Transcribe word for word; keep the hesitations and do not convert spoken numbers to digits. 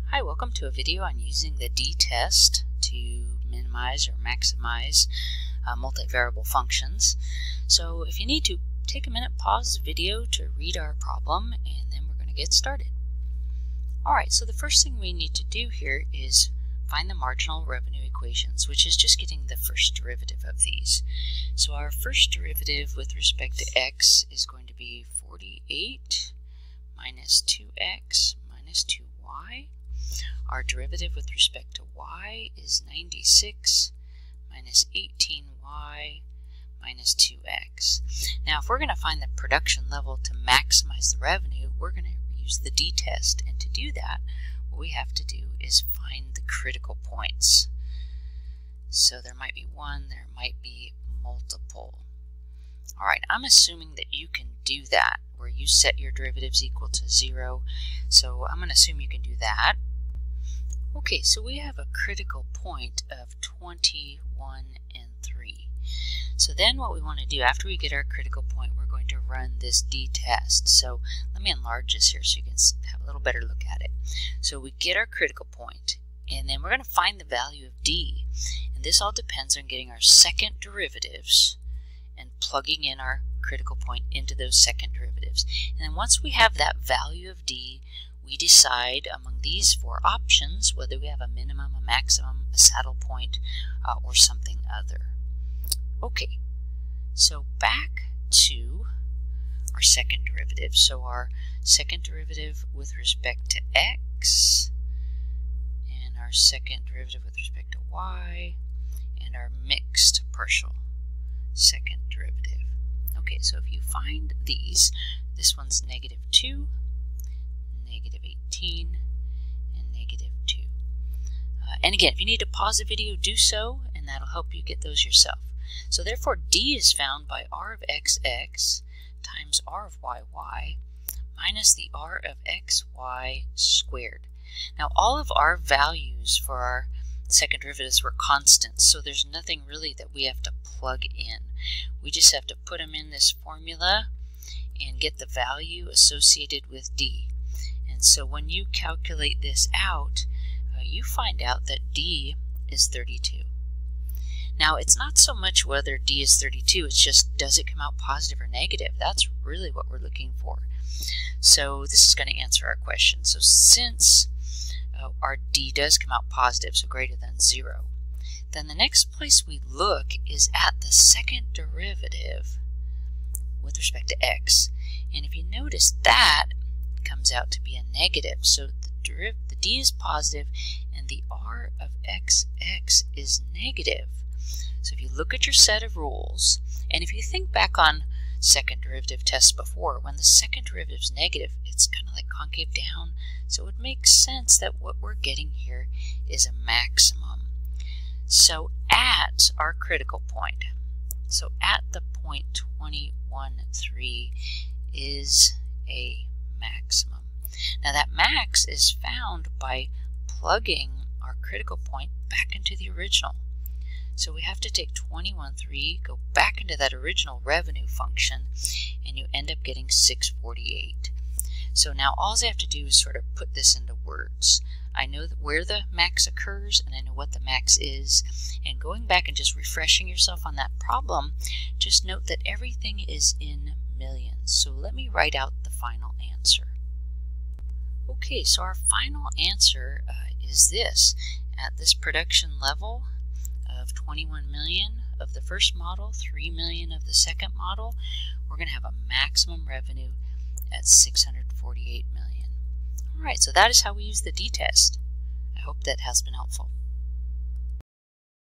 Hi, welcome to a video on using the d-test to minimize or maximize uh, multivariable functions. So if you need to, take a minute, pause the video to read our problem, and then we're going to get started. Alright, so the first thing we need to do here is find the marginal revenue equations, which is just getting the first derivative of these. So our first derivative with respect to x is going to be forty-eight minus two x minus two y. Our derivative with respect to y is ninety-six minus eighteen y minus two x. Now if we're going to find the production level to maximize the revenue, we're going to use the d-test, and to do that what we have to do is find the critical points. So there might be one, there might be multiple. Alright, I'm assuming that you can do that, where you set your derivatives equal to zero. So I'm going to assume you can do that. Okay, so we have a critical point of twenty-one and three. So then what we want to do, after we get our critical point, we're going to run this d-test. So let me enlarge this here so you can have a little better look at it. So we get our critical point, and then we're going to find the value of d. And this all depends on getting our second derivatives and plugging in our critical point into those second derivatives. And then once we have that value of d, we decide among these four options whether we have a minimum, a maximum, a saddle point, uh, or something other. Okay, so back to our second derivative. So our second derivative with respect to x, and our second derivative with respect to y, and our mixed partial second derivative. Okay, so if you find these, this one's negative two, negative eighteen, and negative two. Uh, and again, if you need to pause the video, do so, and that'll help you get those yourself. So therefore, d is found by r of xx times r of yy minus the r of xy squared. Now all of our values for our second derivatives were constants, so there's nothing really that we have to plug in. We just have to put them in this formula and get the value associated with d. And so when you calculate this out, uh, you find out that d is thirty-two. Now it's not so much whether d is thirty-two, it's just does it come out positive or negative. That's really what we're looking for. So this is going to answer our question. So since uh, our d does come out positive, so greater than zero, then the next place we look is at the second derivative with respect to x. And if you notice, that comes out to be a negative. So the, deriv the d is positive and the r of xx is negative. So if you look at your set of rules, and if you think back on second derivative tests before, when the second derivative is negative, it's kind of like concave down. So it makes sense that what we're getting here is a maximum. So at our critical point, so at the point twenty-one, three is a maximum. Now that max is found by plugging our critical point back into the original. So we have to take twenty-one, three, go back into that original revenue function, and you end up getting six forty-eight. So now all I have to do is sort of put this into words. I know where the max occurs, and I know what the max is. And going back and just refreshing yourself on that problem, just note that everything is in millions. So let me write out the final answer. Okay, so our final answer uh, is this. At this production level of twenty-one million of the first model, three million of the second model, we're going to have a maximum revenue at six hundred forty-eight million. Alright, so that is how we use the d-test. I hope that has been helpful.